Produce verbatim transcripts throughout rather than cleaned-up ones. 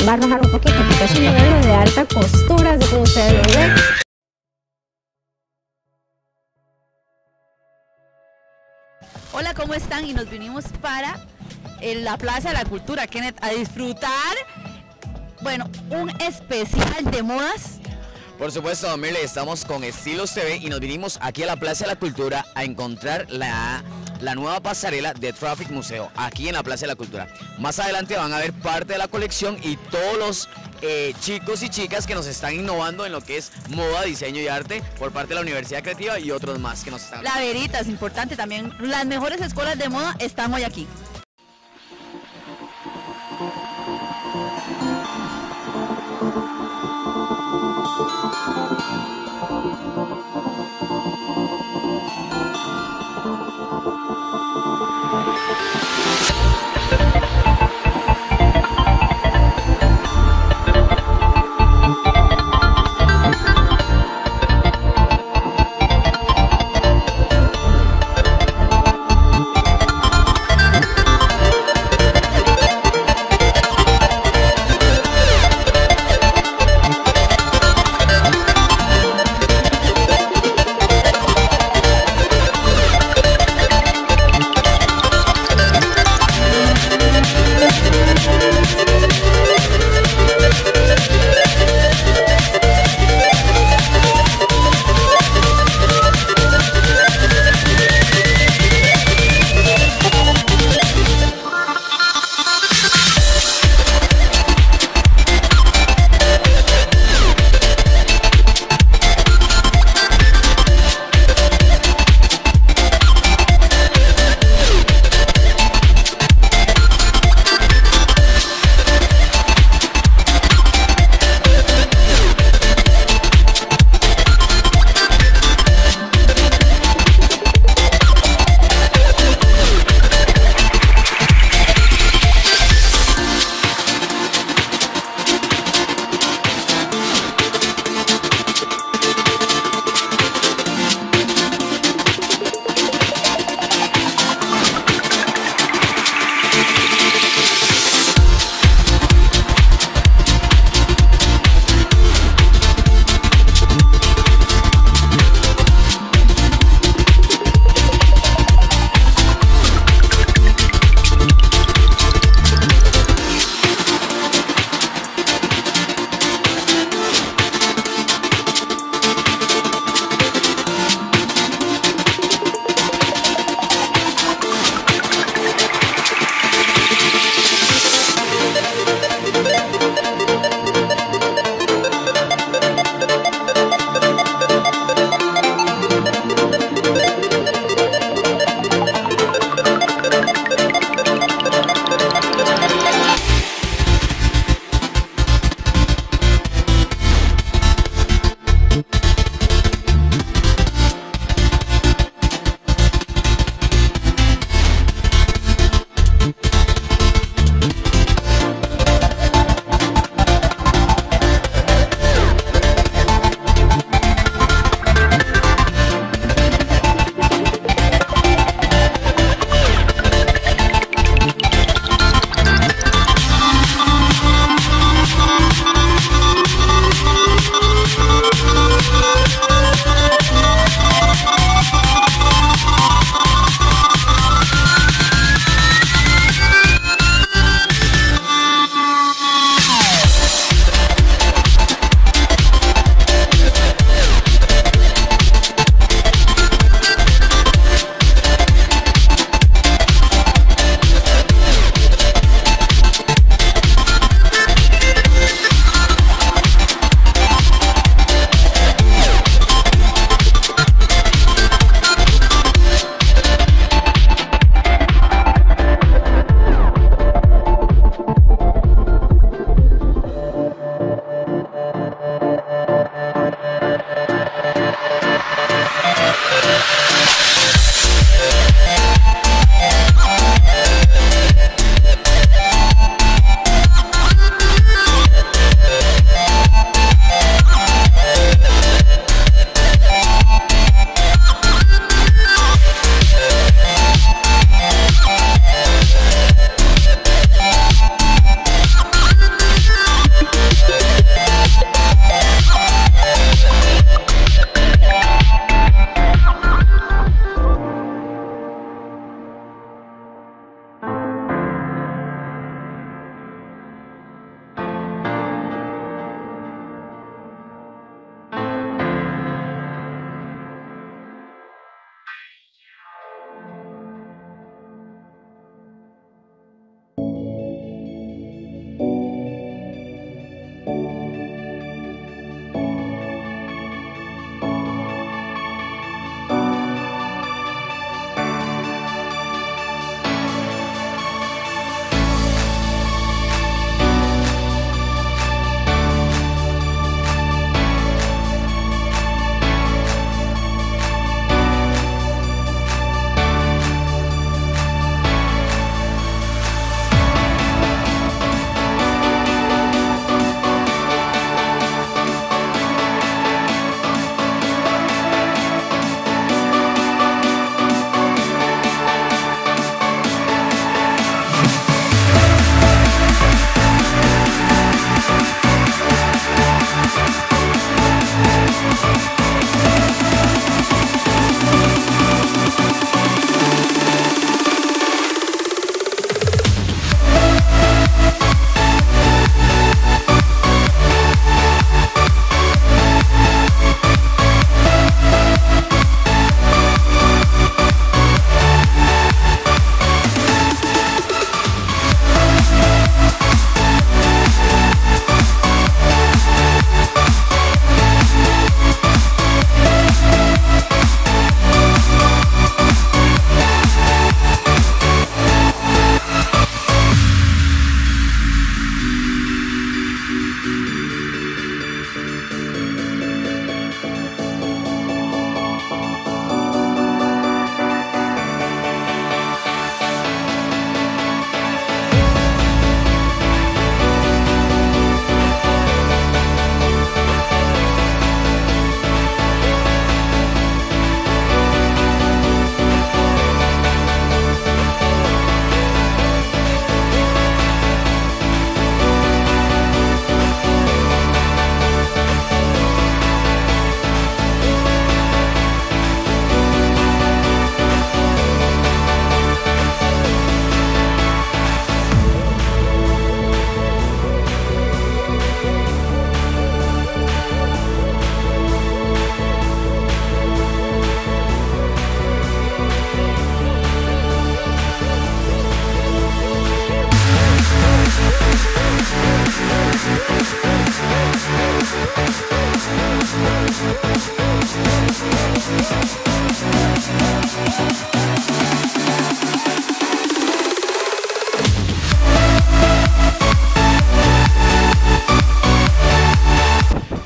va a arrojar un poquito, porque es un modelo de alta costura, así como ustedes lo ven. Hola, ¿cómo están? Y nos vinimos para eh, la Plaza de la Cultura, Kenneth, a disfrutar, bueno, un especial de modas. Por supuesto, don Mirley, estamos con Estilos T V y nos vinimos aquí a la Plaza de la Cultura a encontrar la, la nueva pasarela de Traffic Museo, aquí en la Plaza de la Cultura. Más adelante van a ver parte de la colección y todos los eh, chicos y chicas que nos están innovando en lo que es moda, diseño y arte por parte de la Universidad Creativa y otros más que nos están... La Verita es importante también, las mejores escuelas de moda están hoy aquí.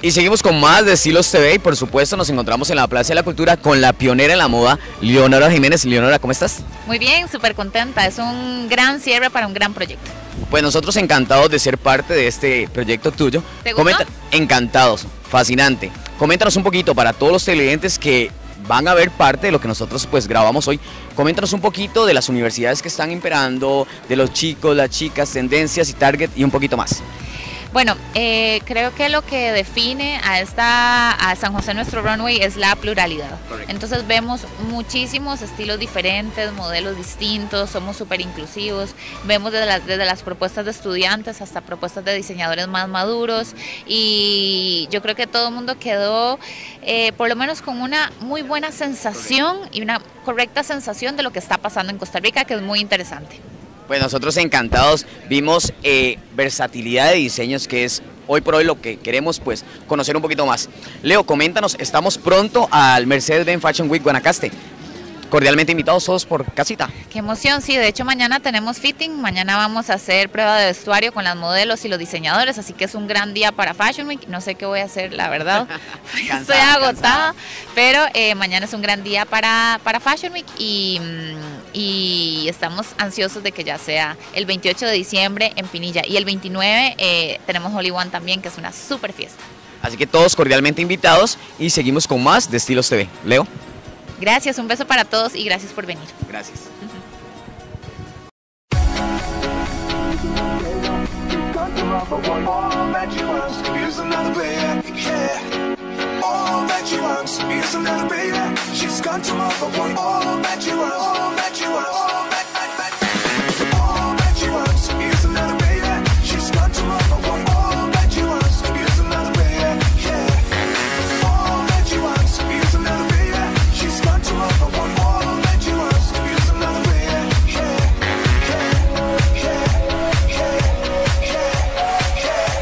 Y seguimos con más de Estilos T V y por supuesto nos encontramos en la Plaza de la Cultura con la pionera en la moda, Leonora Jiménez. Leonora, ¿cómo estás? Muy bien, súper contenta. Es un gran cierre para un gran proyecto. Pues nosotros encantados de ser parte de este proyecto tuyo. ¿Te gustó? Comenta- encantados, fascinante. Coméntanos un poquito para todos los televidentes que van a ver parte de lo que nosotros pues grabamos hoy. Coméntanos un poquito de las universidades que están imperando, de los chicos, las chicas, tendencias y target y un poquito más. Bueno, eh, creo que lo que define a esta a San José nuestro runway es la pluralidad. Correcto. Entonces vemos muchísimos estilos diferentes, modelos distintos, somos súper inclusivos, vemos desde las, desde las propuestas de estudiantes hasta propuestas de diseñadores más maduros y yo creo que todo el mundo quedó eh, por lo menos con una muy buena sensación y una correcta sensación de lo que está pasando en Costa Rica, que es muy interesante. Pues nosotros encantados, vimos eh, versatilidad de diseños que es hoy por hoy lo que queremos pues conocer un poquito más. Leo, coméntanos, estamos pronto al Mercedes-Benz Fashion Week Guanacaste. Cordialmente invitados todos por casita. Qué emoción, sí, de hecho mañana tenemos fitting, mañana vamos a hacer prueba de vestuario con las modelos y los diseñadores, así que es un gran día para Fashion Week, no sé qué voy a hacer, la verdad, estoy Cansada, agotada, cansada. pero eh, mañana es un gran día para, para Fashion Week y, mm, y estamos ansiosos de que ya sea el veintiocho de diciembre en Pinilla y el veintinueve eh, tenemos Holy One también, que es una súper fiesta. Así que todos cordialmente invitados y seguimos con más de Estilos T V. Leo. Gracias, un beso para todos y gracias por venir. Gracias. All that you want is another baby, yeah. All that you want is another baby. She's gone to mother one. All that you want, all that you want, all that, that, that. All that you want is another baby. She's gone to mother one. All that you want is another baby, yeah. All that you want is another baby. She's gone to mother one. All that you want is another baby, yeah, yeah, yeah, yeah, yeah.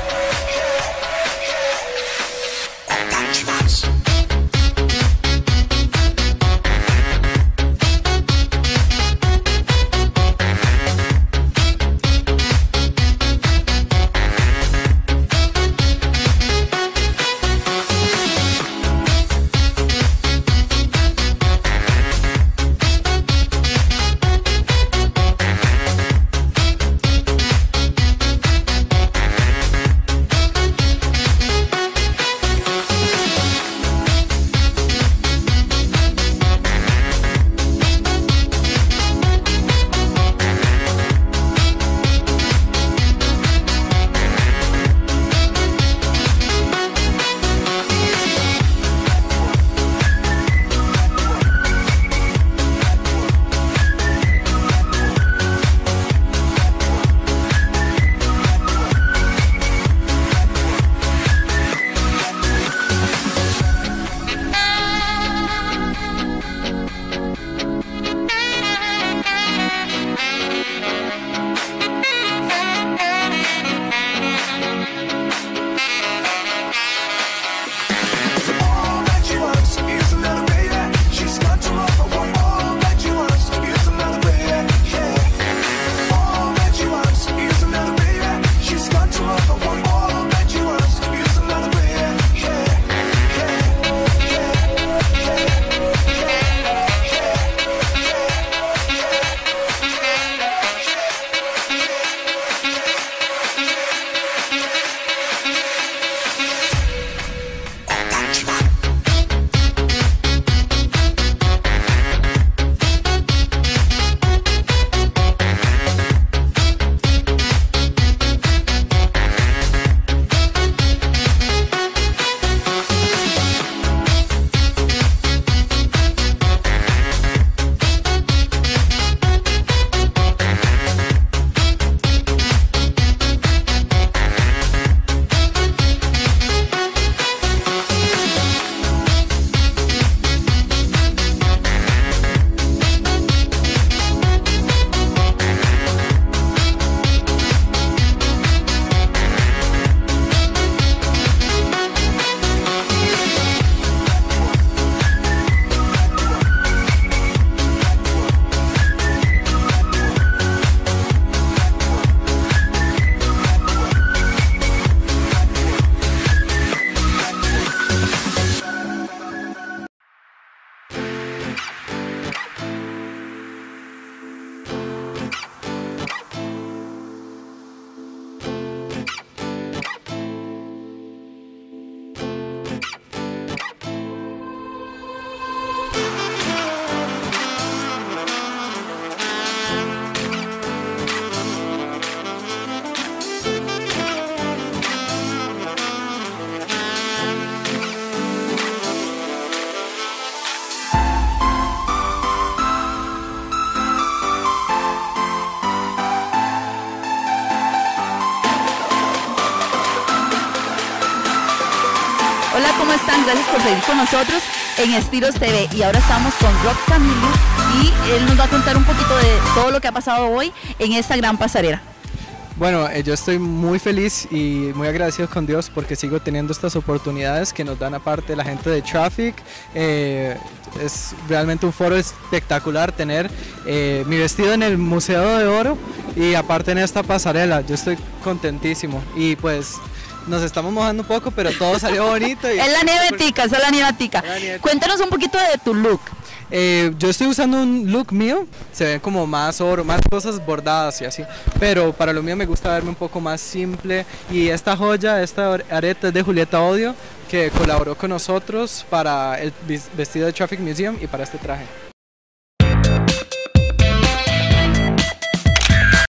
Hola, ¿cómo están? Gracias por seguir con nosotros en Estilos T V. Y ahora estamos con Rob Camilo y él nos va a contar un poquito de todo lo que ha pasado hoy en esta gran pasarela. Bueno, eh, yo estoy muy feliz y muy agradecido con Dios porque sigo teniendo estas oportunidades que nos dan aparte la gente de Traffic. Eh, es realmente un foro espectacular tener eh, mi vestido en el Museo de Oro y aparte en esta pasarela. Yo estoy contentísimo y pues nos estamos mojando un poco, pero todo salió bonito. Y es la nevetica, esa es la nevetica. Cuéntanos un poquito de tu look. Eh, yo estoy usando un look mío, se ven como más oro, más cosas bordadas y así, pero para lo mío me gusta verme un poco más simple y esta joya, esta areta es de Julieta Odio, que colaboró con nosotros para el vestido de Traffic Museum y para este traje.